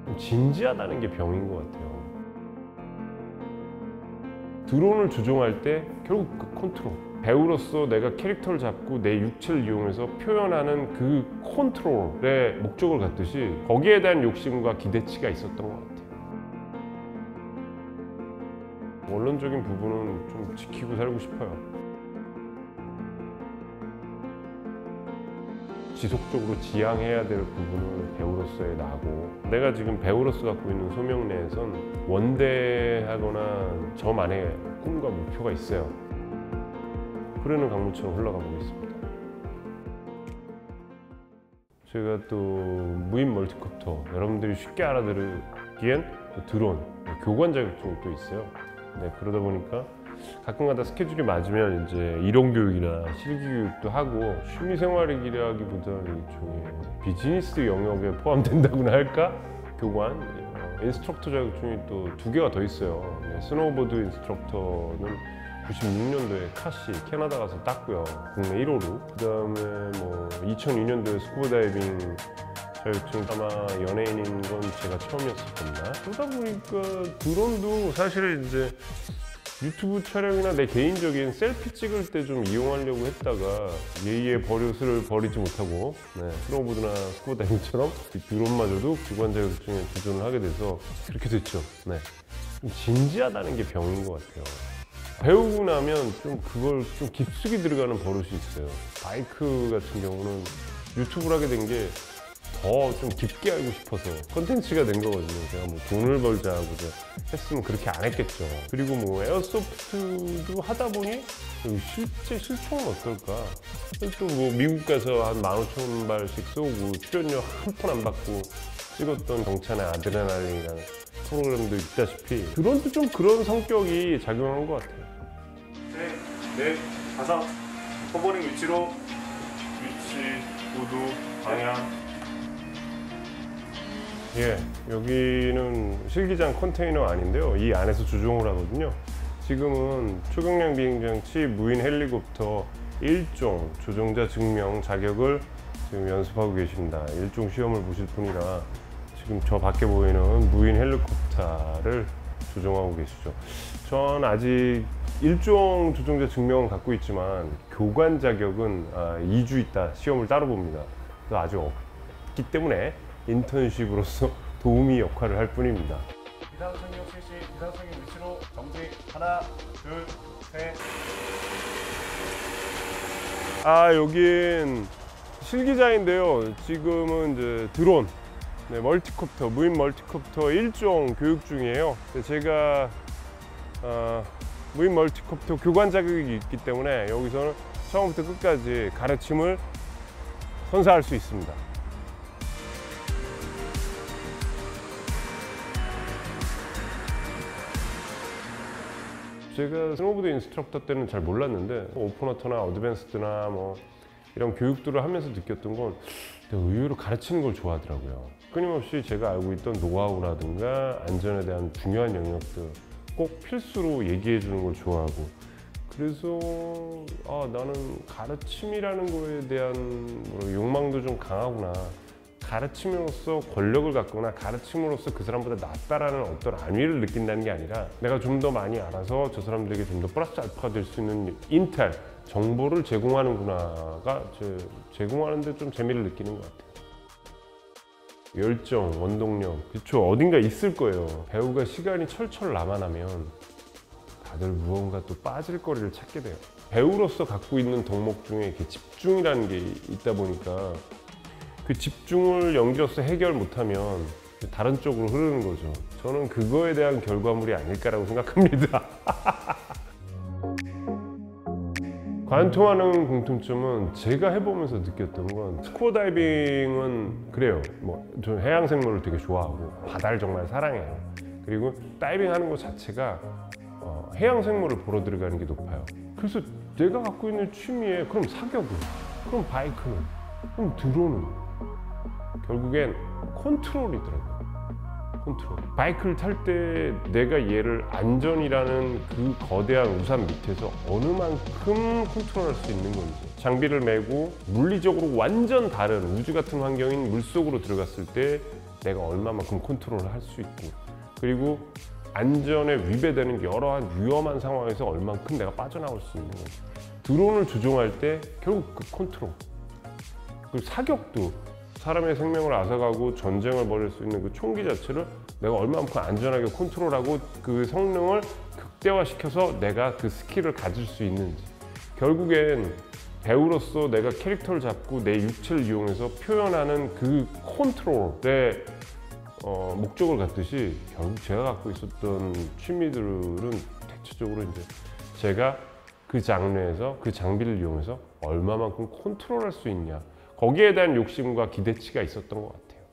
좀 진지하다는 게 병인 것 같아요. 드론을 조종할 때 결국 그 컨트롤, 배우로서 내가 캐릭터를 잡고 내 육체를 이용해서 표현하는 그 컨트롤의 목적을 갖듯이 거기에 대한 욕심과 기대치가 있었던 것 같아요. 원론적인 부분은 좀 지키고 살고 싶어요. 지속적으로 지향해야 될 부분을 배우로서의 나고, 내가 지금 배우로서 갖고 있는 소명 내에선 원대하거나 저만의 꿈과 목표가 있어요. 흐르는 강물처럼 흘러가 보겠습니다. 제가 또 무인 멀티콥터, 여러분들이 쉽게 알아들으기엔 드론, 교관 자격증이 또 있어요. 네, 그러다 보니까 가끔가다 스케줄이 맞으면 이제 이론 교육이나 실기 교육도 하고, 취미 생활이라기보다는 일종의 비즈니스 영역에 포함된다고나 할까? 교관, 인스트럭터 자격증이 또 2개가 더 있어요. 네, 스노우보드 인스트럭터는 96년도에 카시, 캐나다 가서 땄고요. 국내 1호로. 그 다음에 뭐 2002년도에 스쿠버 다이빙 자격증, 아마 연예인인 건 제가 처음이었을 겁니다. 그러다 보니까 드론도 사실은 이제 유튜브 촬영이나 내 개인적인 셀피 찍을 때 좀 이용하려고 했다가 예의의 버릇을 버리지 못하고, 네, 스노우보드나 스쿠버 다이빙처럼 드론마저도 교관 자격증에 도전을 하게 돼서 그렇게 됐죠. 네. 좀 진지하다는 게 병인 것 같아요. 배우고 나면 좀 그걸 좀 깊숙이 들어가는 버릇이 있어요. 바이크 같은 경우는 유튜브를 하게 된 게 더 좀 깊게 알고 싶어서 컨텐츠가 된 거거든요. 제가 뭐 돈을 벌자고 했으면 그렇게 안 했겠죠. 그리고 뭐 에어소프트도 하다 보니 실제 실총은 어떨까? 또 뭐 미국 가서 한 15,000발씩 쏘고 출연료 한 푼 안 받고 찍었던 경찰의 아드레날린이라는 프로그램도 있다시피 드론도 좀 그런 성격이 작용한 것 같아요. 넷, 다섯, 호버링 위치로 위치, 구두, 방향. 예, 여기는 실기장 컨테이너 아닌데요. 이 안에서 조종을 하거든요. 지금은 초경량 비행장치 무인 헬리콥터 1종 조종자 증명 자격을 지금 연습하고 계십니다. 1종 시험을 보실 분이라 지금 저 밖에 보이는 무인 헬리콥터를 조종하고 계시죠. 전 아직 1종 조종자 증명은 갖고 있지만 교관 자격은 2주 있다 시험을 따로 봅니다. 그래서 아직 없기 때문에 인턴십으로서 도우미 역할을 할 뿐입니다. 비상 착륙 실시, 비상 착륙 위치로 정지. 하나, 둘, 셋. 여긴 실기장인데요. 지금은 이제 드론, 네, 멀티콥터, 무인 멀티콥터 1종 교육 중이에요. 제가 무인 멀티콥터 교관 자격이 있기 때문에 여기서는 처음부터 끝까지 가르침을 선사할 수 있습니다. 제가 스노우보드 인스트럭터 때는 잘 몰랐는데 오픈워터나 어드밴스드나 뭐 이런 교육들을 하면서 느꼈던 건 의외로 가르치는 걸 좋아하더라고요. 끊임없이 제가 알고 있던 노하우라든가 안전에 대한 중요한 영역들 꼭 필수로 얘기해 주는 걸 좋아하고, 그래서 나는 가르침이라는 거에 대한 욕망도 좀 강하구나. 가르침으로써 권력을 갖거나 가르침으로써 그 사람보다 낫다라는 어떤 안위를 느낀다는 게 아니라 내가 좀 더 많이 알아서 저 사람들에게 좀 더 플러스 알파가 될 수 있는 인텔, 정보를 제공하는구나가 제공하는데 좀 재미를 느끼는 것 같아요. 열정, 원동력, 그쵸, 어딘가 있을 거예요. 배우가 시간이 철철 남아나면 다들 무언가 또 빠질 거리를 찾게 돼요. 배우로서 갖고 있는 덕목 중에 이렇게 집중이라는 게 있다 보니까 그 집중을 연기로서 해결 못하면 다른 쪽으로 흐르는 거죠. 저는 그거에 대한 결과물이 아닐까라고 생각합니다. 관통하는 공통점은 제가 해보면서 느꼈던 건 스쿠버 다이빙은 그래요. 저는 해양 생물을 되게 좋아하고 바다를 정말 사랑해요. 그리고 다이빙하는 것 자체가 해양 생물을 보러 들어가는 게 높아요. 그래서 내가 갖고 있는 취미에 그럼 사격은, 그럼 바이크는, 그럼 드론은 결국엔 컨트롤이더라고요. 컨트롤. 바이크를 탈 때 내가 얘를 안전이라는 그 거대한 우산 밑에서 어느 만큼 컨트롤할 수 있는 건지, 장비를 메고 물리적으로 완전 다른 우주 같은 환경인 물속으로 들어갔을 때 내가 얼마만큼 컨트롤을 할 수 있고, 그리고 안전에 위배되는 여러한 위험한 상황에서 얼만큼 내가 빠져나올 수 있는 거지. 드론을 조종할 때 결국 그 컨트롤, 그리고 사격도 사람의 생명을 앗아가고 전쟁을 벌일 수 있는 그 총기 자체를 내가 얼마만큼 안전하게 컨트롤하고 그 성능을 극대화시켜서 내가 그 스킬을 가질 수 있는지. 결국엔 배우로서 내가 캐릭터를 잡고 내 육체를 이용해서 표현하는 그 컨트롤의 목적을 갖듯이 결국 제가 갖고 있었던 취미들은 대체적으로 이제 제가 그 장르에서 그 장비를 이용해서 얼마만큼 컨트롤할 수 있냐, 거기에 대한 욕심과 기대치가 있었던 것 같아요.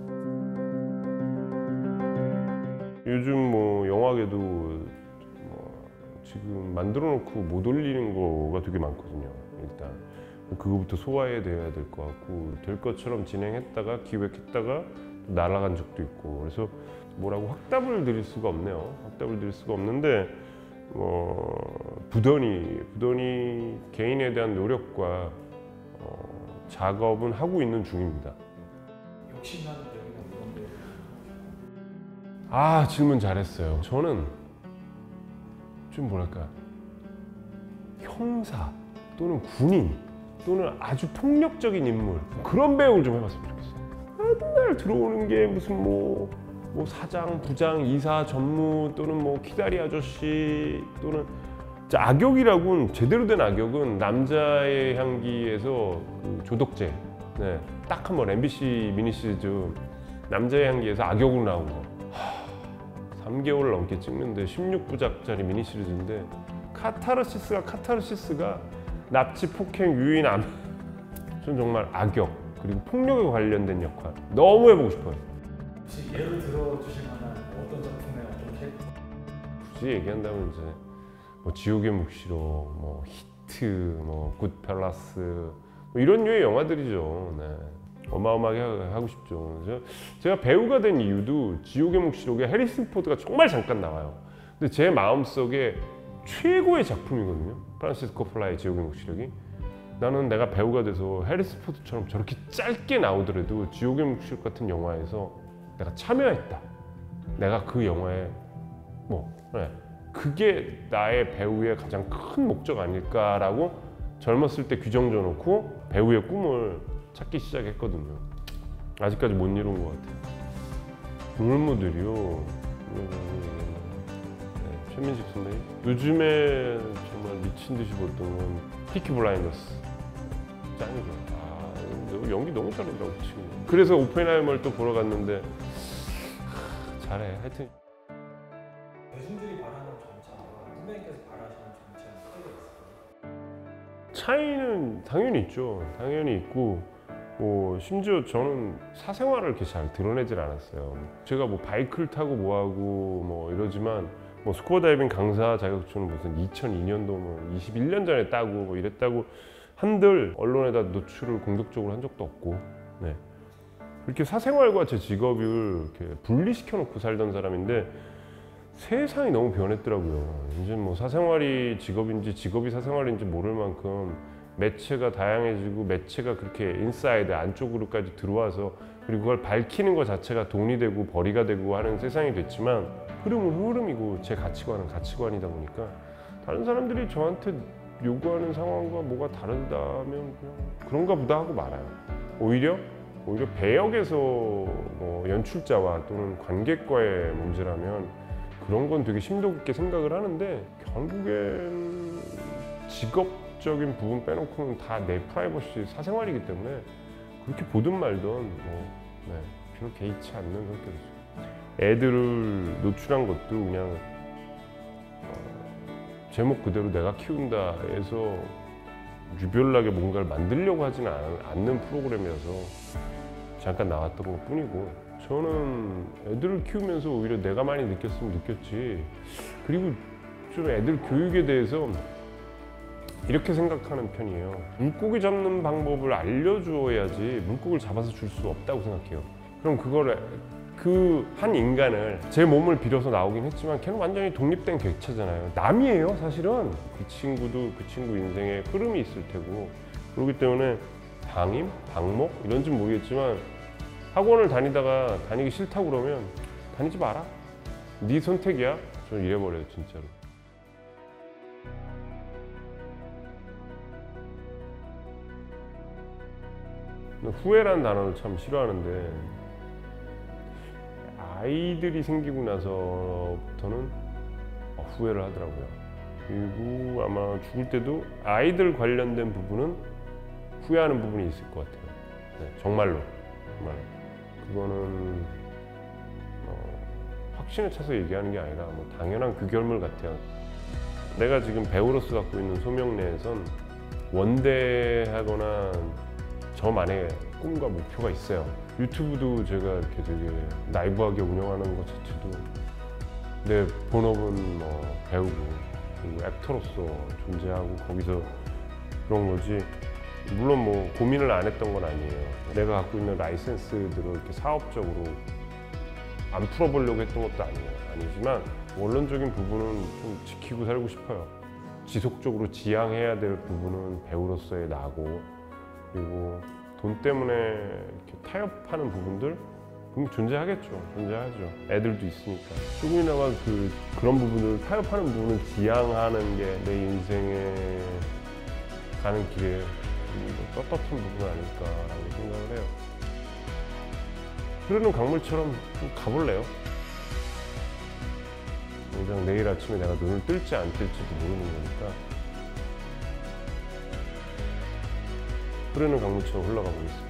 요즘 뭐 영화계도 뭐 지금 만들어 놓고 못 올리는 거가 되게 많거든요. 일단 그거부터 소화해야 될 것 같고, 될 것처럼 진행했다가 기획했다가 날아간 적도 있고, 그래서 뭐라고 확답을 드릴 수가 없네요. 확답을 드릴 수가 없는데 부단히 개인에 대한 노력과 작업은 하고 있는 중입니다. 욕심나는 내용은 뭔데? 아, 질문 잘했어요. 저는 좀 뭐랄까, 형사 또는 군인 또는 아주 폭력적인 인물, 그런 배우를 좀 해봤으면 좋겠어요. 맨날 들어오는 게 무슨 뭐 사장, 부장, 이사, 전무 또는 뭐 키다리 아저씨 또는 악역이라고는, 제대로 된 악역은 남자의 향기에서 그 조덕재, 네, 딱 한 번 MBC 미니 시리즈 남자의 향기에서 악역으로 나온 거 3개월 넘게 찍는데 16부작짜리 미니 시리즈인데 카타르시스가 납치, 폭행, 유인, 암, 전 정말 악역 그리고 폭력에 관련된 역할 너무 해보고 싶어요. 혹시 예를 들어주실 만한 어떤 작품의 어떤 캐릭터? 굳이 얘기한다면 이제 뭐 지옥의 묵시록, 뭐 히트, 뭐 굿펠라스, 뭐 이런 류의 영화들이죠. 네. 어마어마하게 하고 싶죠. 제가 배우가 된 이유도 지옥의 묵시록에 해리슨 포드가 정말 잠깐 나와요. 근데 제 마음속에 최고의 작품이거든요. 프란시스 코폴라의 지옥의 묵시록이. 나는 내가 배우가 돼서 해리슨 포드처럼 저렇게 짧게 나오더라도 지옥의 묵시록 같은 영화에서 내가 참여했다. 내가 그 영화에 그게 나의 배우의 가장 큰 목적 아닐까라고 젊었을 때 규정져 놓고 배우의 꿈을 찾기 시작했거든요. 아직까지 못 이룬 것 같아요. 동물모델이요. 최민식 선배님. 요즘에 정말 미친 듯이 봤던 건 피키 블라인더스. 짱이죠. 아, 연기 너무 잘하더라고 그 친구. 그래서 오펜하이머를 또 보러 갔는데 잘해. 하여튼. 대중들이 바라는 정차와 선배님께서 바라시는 정차는 차이가 있을까요? 차이는 당연히 있죠. 당연히 있고, 심지어 저는 사생활을 이렇게 잘 드러내질 않았어요. 제가 뭐 바이크를 타고 뭐하고 뭐 이러지만 뭐 스쿠버 다이빙 강사 자격증은 무슨 2002년도 뭐 21년 전에 따고 뭐 이랬다고 한들 언론에다 노출을 공격적으로 한 적도 없고, 네. 이렇게 사생활과 제 직업을 이렇게 분리시켜 놓고 살던 사람인데 세상이 너무 변했더라고요. 이제 뭐 사생활이 직업인지 직업이 사생활인지 모를 만큼 매체가 다양해지고 매체가 그렇게 인사이드 안쪽으로까지 들어와서 그리고 그걸 밝히는 것 자체가 돈이 되고 벌이가 되고 하는 세상이 됐지만 흐름은 흐름이고 제 가치관은 가치관이다 보니까 다른 사람들이 저한테 요구하는 상황과 뭐가 다르다면 그냥 그런가 보다 하고 말아요. 오히려 배역에서 뭐 연출자와 또는 관객과의 문제라면 그런 건 되게 심도 깊게 생각을 하는데 결국엔 직업적인 부분 빼놓고는 다 내 프라이버시 사생활이기 때문에 그렇게 보든 말든 별로 개의치 않는 성격이죠. 애들을 노출한 것도 그냥 제목 그대로 내가 키운다 해서 유별나게 뭔가를 만들려고 하지는 않는 프로그램이라서 잠깐 나왔던 것 뿐이고, 저는 애들을 키우면서 오히려 내가 많이 느꼈으면 느꼈지, 그리고 좀 애들 교육에 대해서 이렇게 생각하는 편이에요. 물고기 잡는 방법을 알려줘야지 물고기를 잡아서 줄 수 없다고 생각해요. 그럼 그걸 그 한 인간을 제 몸을 빌어서 나오긴 했지만 걔는 완전히 독립된 객체잖아요. 남이에요 사실은. 그 친구도 그 친구 인생에 흐름이 있을 테고, 그렇기 때문에 방임, 방목 이런지 모르겠지만 학원을 다니다가 다니기 싫다고 그러면 다니지 마라. 네 선택이야. 저는 이래버려요, 진짜로. 후회라는 단어를 참 싫어하는데 아이들이 생기고 나서부터는 후회를 하더라고요. 그리고 아마 죽을 때도 아이들 관련된 부분은 후회하는 부분이 있을 것 같아요. 네, 정말로. 그거는 확신에 차서 얘기하는 게 아니라 뭐 당연한 그 결말 같아요. 내가 지금 배우로서 갖고 있는 소명 내에선 원대하거나 저만의 꿈과 목표가 있어요. 유튜브도 제가 이렇게 되게 라이브하게 운영하는 것 자체도 내 본업은 배우고 그리고 액터로서 존재하고 거기서 그런 거지. 물론 뭐 고민을 안 했던 건 아니에요. 내가 갖고 있는 라이센스들을 이렇게 사업적으로 안 풀어보려고 했던 것도 아니지만 원론적인 부분은 좀 지키고 살고 싶어요. 지속적으로 지향해야 될 부분은 배우로서의 나고, 그리고 돈 때문에 이렇게 타협하는 부분들 분명 존재하겠죠. 존재하죠. 애들도 있으니까. 조금이나마 그런 부분을 타협하는 부분을 지향하는 게 내 인생에 가는 길에 떳떳한 부분 아닐까라고 생각을 해요. 흐르는 강물처럼 좀 가볼래요. 당장 내일 아침에 내가 눈을 뜰지 안 뜰지도 모르는 거니까 흐르는 강물처럼 흘러가 보겠습니다.